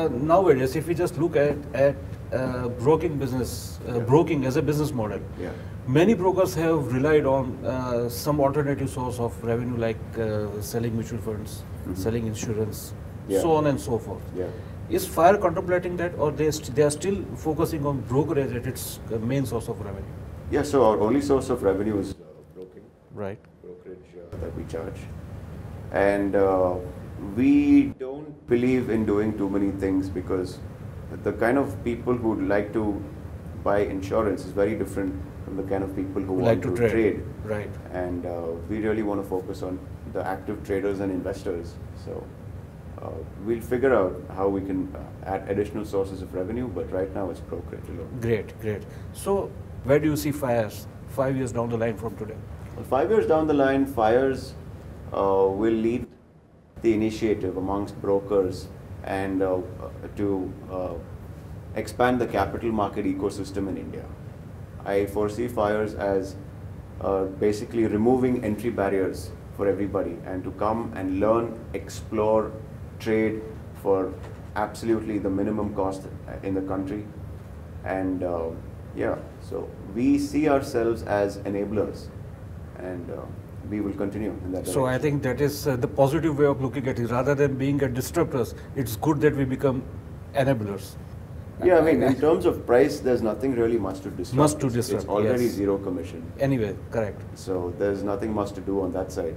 nowadays, if we just look at broking business, broking as a business model, many brokers have relied on some alternative source of revenue like selling mutual funds, selling insurance, so on and so forth. Is Fire contemplating that, or they are still focusing on brokerage as its main source of revenue? Yeah, so our only source of revenue is broking. Right. Brokerage that we charge. And we don't believe in doing too many things because the kind of people who would like to buy insurance is very different from the kind of people who want to trade. Right. And we really want to focus on the active traders and investors. So we'll figure out how we can add additional sources of revenue, but right now it's brokerage alone. Great, great. So where do you see Fyers 5 years down the line from today? Well, 5 years down the line, Fyers will lead the initiative amongst brokers and to expand the capital market ecosystem in India. I foresee Fyers as basically removing entry barriers for everybody and to come and learn, explore, trade for absolutely the minimum cost in the country. And so we see ourselves as enablers, and we will continue in that direction. So I think that is the positive way of looking at it. Rather than being a disruptors, it's good that we become enablers. Yeah, I mean, in terms of price, there's nothing really much to disrupt. It's already zero commission. Anyway, correct. So there's nothing much to do on that side.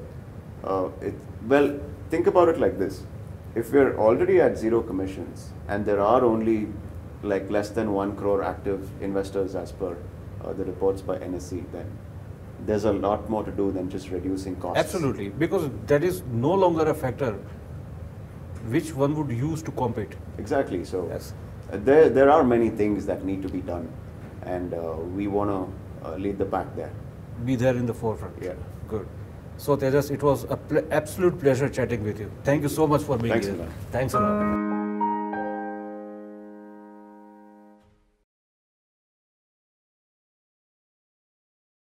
Well, think about it like this. If we're already at zero commissions and there are only like less than 1 crore active investors as per the reports by NSE, then there's a lot more to do than just reducing costs. Absolutely, because that is no longer a factor which one would use to compete. Exactly. So there are many things that need to be done, and we want to lead the pack there. Be there in the forefront. Yeah. Good. So Tejas, it was an absolute pleasure chatting with you. Thank you so much for being here. Thanks a lot. Thanks a lot.